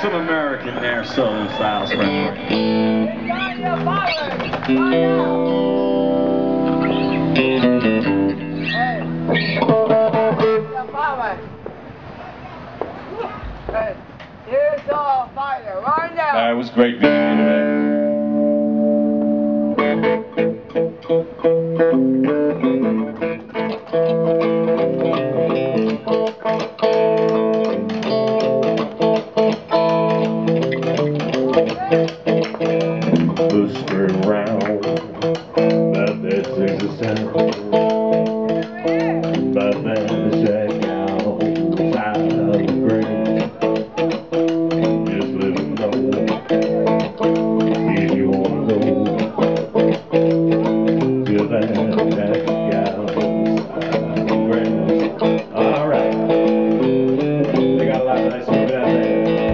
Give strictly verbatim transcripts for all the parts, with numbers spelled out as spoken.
some American there, Southern style spread. That was great meeting you today. Whispering round about that sexy sound, about that shack outside of the Grange. Just let me know if you wanna go to that shack outside of the Grange. All right, they got a lot of nice food out there.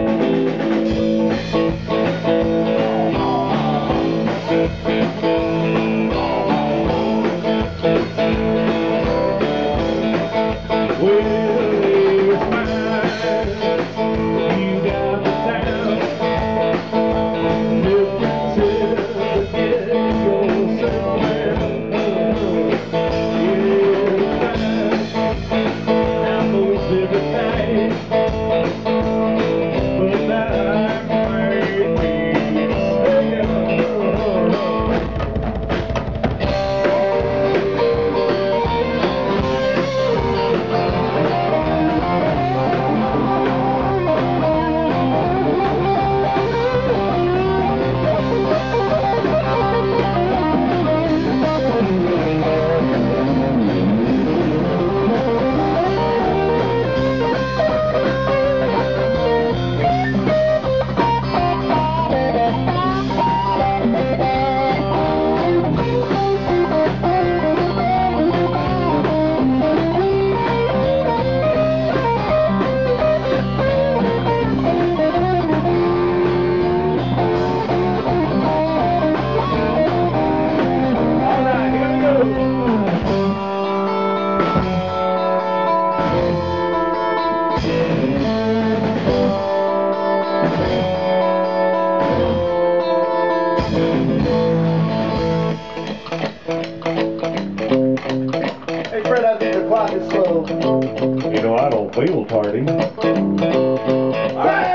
Hey Fred, I think the clock is slow. You know, I don't feel tardy. All right.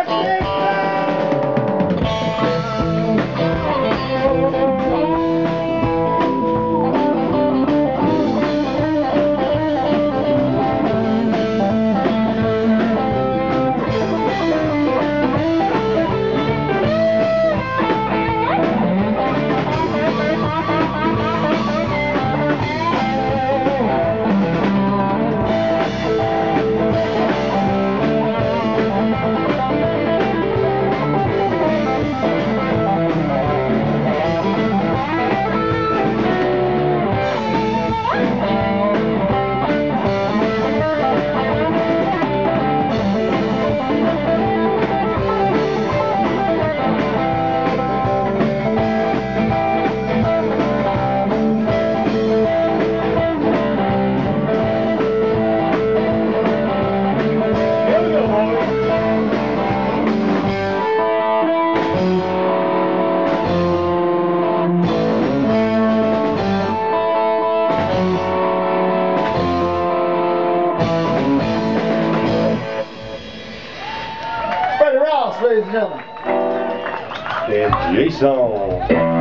Ladies and gentlemen. And Jason.